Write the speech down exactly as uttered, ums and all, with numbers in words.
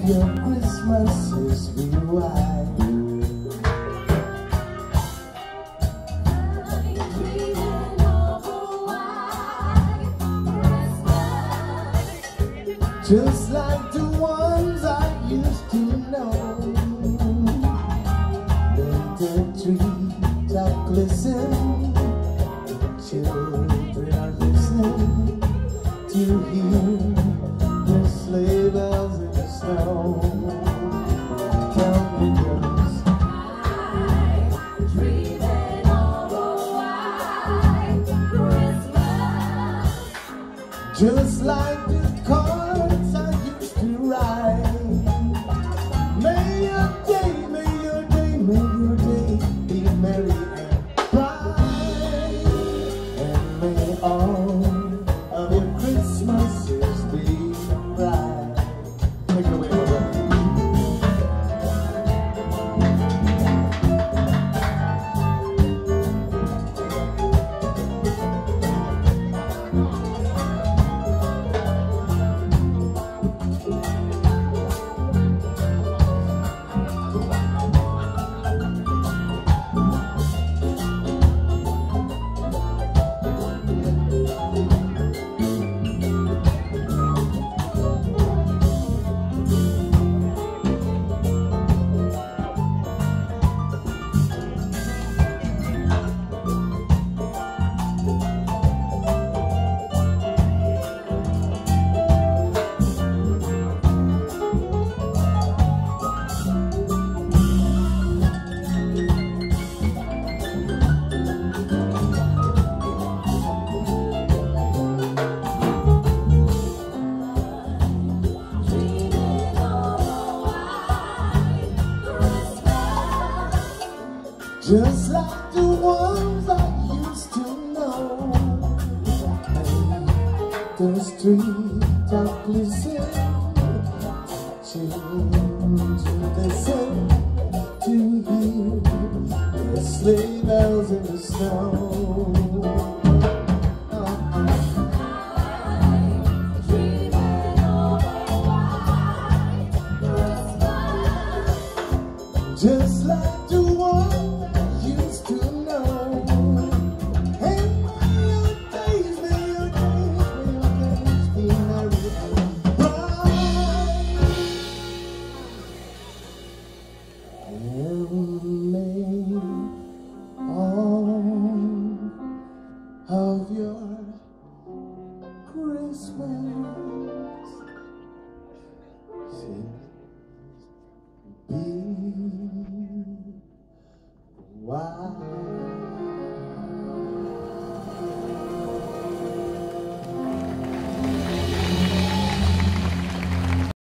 your Christmas is rewind. Just like the ones I used to know. Let the treetop glisten. Children are listening to hear the sleigh bells in the snow. Tell me just I'm dreaming of a white Christmas. Just like the cards I used to write. May your day, may your day, may your day be merry and bright. And may all of your Christmases be bright. Take it away, brother. Just like the ones I used to know. Those treetop glisten, children listen to hear the sleigh bells in the snow. Just like the one I used to know. Hey, may your days, may your days, may your days be merry and bright. And may all of your Christmas be wild.